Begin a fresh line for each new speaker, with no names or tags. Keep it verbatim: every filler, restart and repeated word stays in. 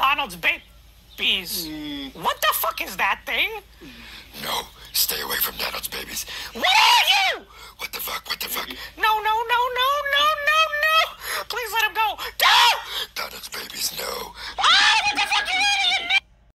Donald's babies.
Mm.
What the fuck is that thing?
No, stay away from Donald's babies.
What are you?
What the fuck? What the fuck?
No, no, no, no, no, no, no. Please let him go. No!
Donald's babies, no.
Ah!